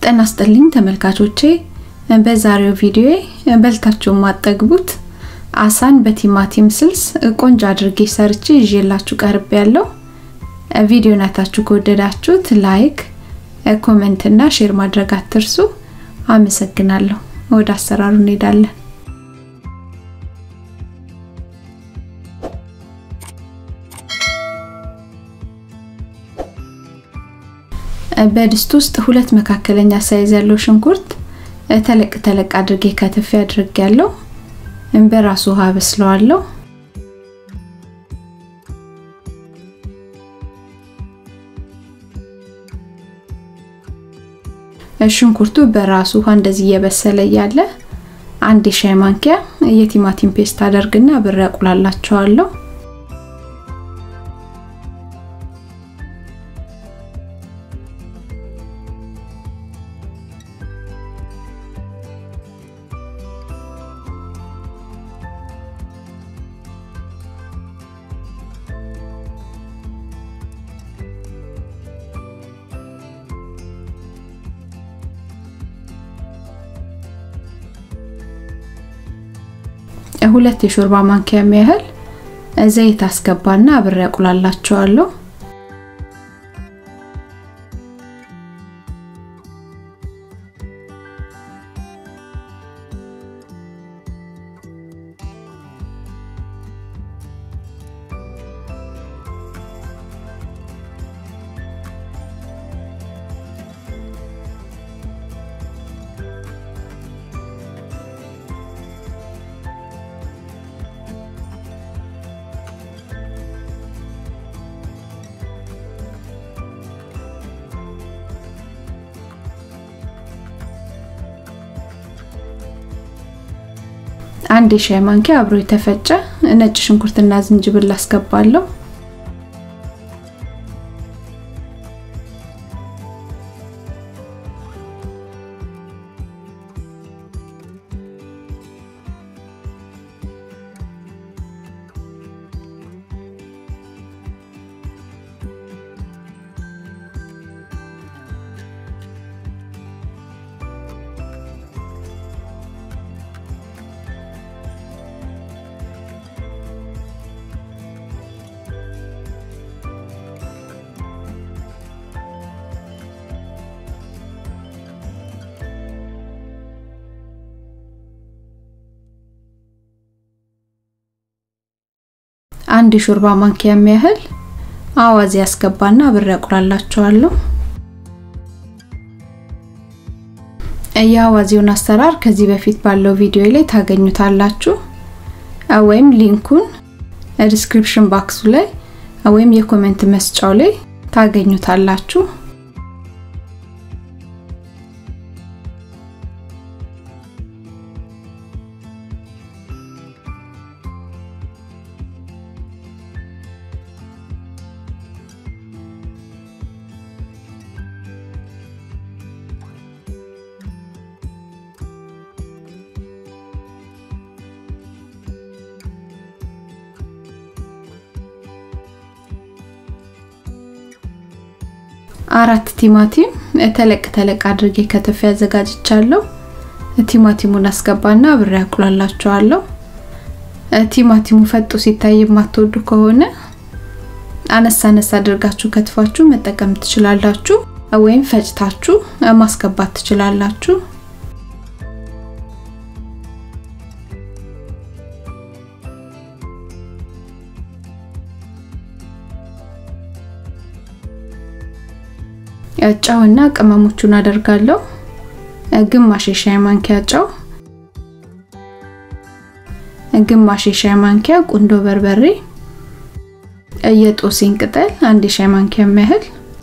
ጤና ይስጥልኝ ተመልካቾቼ በዛሬው ቪዲዮ በልታችሁ ማጠግቡት አሳን በቲማቲም ስልስ ቆንጆ አድርጌ ሰርቼ ይዤላችሁ ቀርቤያለሁ። ቪዲዮን አይታችሁ ከወደዳችሁት ላይክ፣ ኮሜንት እና ሼር ማድረግ አትርሱ። አመሰግናለሁ። ወደ አሰራሩ እንሄዳለን። በድስት ውስጥ ሁለት መካከለኛ ሳይዝ ያለው ሽንኩርት ተለቅ አድርጌ ከተፍ አድርጌያለሁ። በራሱ ውሃ በስለዋለሁ። ሽንኩርቱ በራሱ ውሃ እንደዚህ እየበሰለ ያለ አንድ ሻይ ማንኪያ የቲማቲም ፔስት አደርግና አብሬ አቁላላቸዋለሁ። ሁለት የሾርባ ማንኪያ የሚያህል ዘይት አስገባና አብሬ አቁላላቸዋለሁ። አንድ ሻይ ማንኪያ አብሮ የተፈጨ ነጭ ሽንኩርትና ዝንጅብል አስገባለሁ። አንድ ሾርባ ማንኪያ የሚያህል አዋዜ ያስገባና አብሬ አቁላላቸዋለሁ። አዋዜውን አሰራር ከዚህ በፊት ባለው ቪዲዮ ላይ ታገኙታላችሁ ወይም ሊንኩን ዲስክሪፕሽን ባክሱ ላይ ወይም የኮሜንት መስጫው ላይ ታገኙታላችሁ። አራት ቲማቲም ተለቅ አድርጌ ከተፍ ያዘጋጅቻለሁ። ቲማቲሙን አስገባና አብሬ አቁላላቸዋለሁ። ቲማቲሙ ፈጦ ሲታይ ማትወዱ ከሆነ አነሳ አድርጋችሁ ከትፋችሁ መጠቀም ትችላላችሁ ወይም ፈጭታችሁ ማስገባት ትችላላችሁ። ጨውና ቅመሞቹን አደርጋለሁ። ግማሽ ሻይ ማንኪያ ጨው፣ ግማሽ ሻይ ማንኪያ ቁንዶ በርበሬ፣ የጦስኝ ቅጠል አንድ ሻይ ማንኪያ የሚያህል።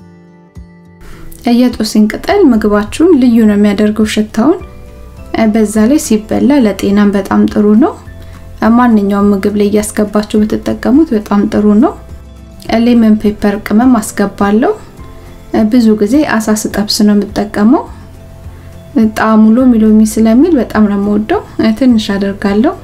የጦስኝ ቅጠል ምግባችሁን ልዩ ነው የሚያደርገው ሽታውን። በዛ ላይ ሲበላ ለጤናም በጣም ጥሩ ነው። ማንኛውም ምግብ ላይ ያስገባችሁ ብትጠቀሙት በጣም ጥሩ ነው። ሌመን ፔፐር ቅመም አስገባለሁ። ብዙ ጊዜ አሳ ስጠብስ ነው የምጠቀመው። ጣዕሙ ሎሚ ስለሚል በጣም ነው የምወደው። ትንሽ አደርጋለሁ።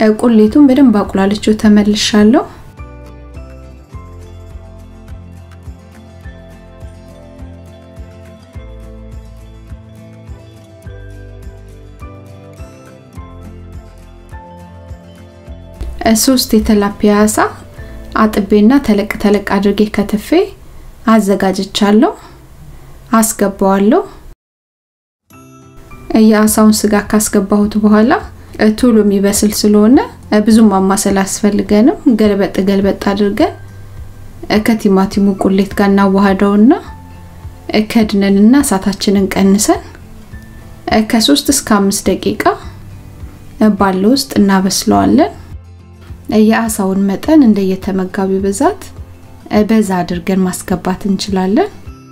ቁሌቱን በደንብ አቁላልቼው ተመልሻለሁ። ሶስት የተላፒያ አሳ አጥቤና ተለቅ ተለቅ አድርጌ ከተፌ አዘጋጅቻለሁ። አስገባዋለሁ። የአሳውን ስጋ ካስገባሁት በኋላ ቶሎ የሚበስል ስለሆነ ብዙም ማማሰል አስፈልገንም። ገልበጥ አድርገን ከቲማቲሙ ቁሌት ጋር እናዋሃደውና ከድነንና እሳታችንን ቀንሰን ከ3 እስከ 5 ደቂቃ ባለው ውስጥ እናበስለዋለን። የአሳውን መጠን እንደየተመጋቢው ብዛት በዛ አድርገን ማስገባት እንችላለን።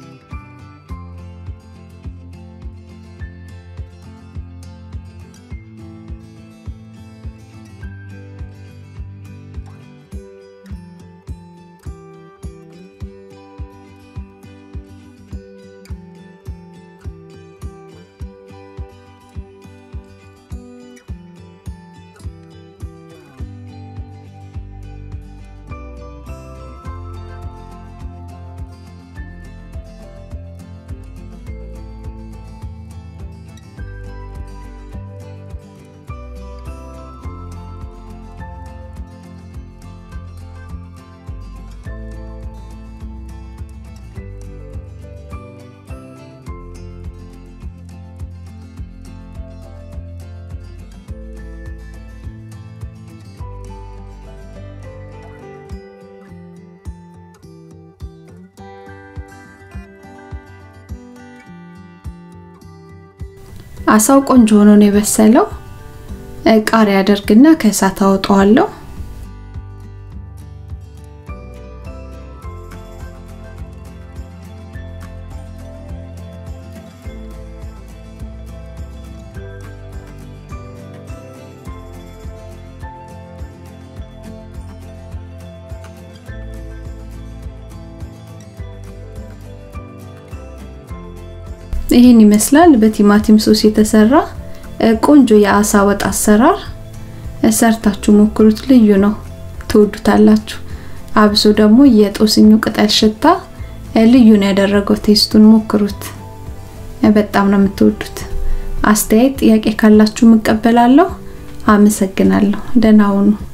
አሳው ቆንጆ ሆኖ ነው የበሰለው። ቃሪያ አደርግና ከእሳት አወጣዋለሁ። ይሄን ይመስላል በቲማቲም ሶስ የተሰራ ቆንጆ የአሳ ወጥ አሰራር። ሰርታችሁ ሞክሩት፣ ልዩ ነው፣ ትወዱታላችሁ። አብሶ ደግሞ የጦስኙ ቅጠል ሽታ ልዩ ነው ያደረገው። ቴስቱን ሞክሩት፣ በጣም ነው የምትወዱት። አስተያየት ጥያቄ ካላችሁ መቀበላለሁ። አመሰግናለሁ። ደህና ሁኑ።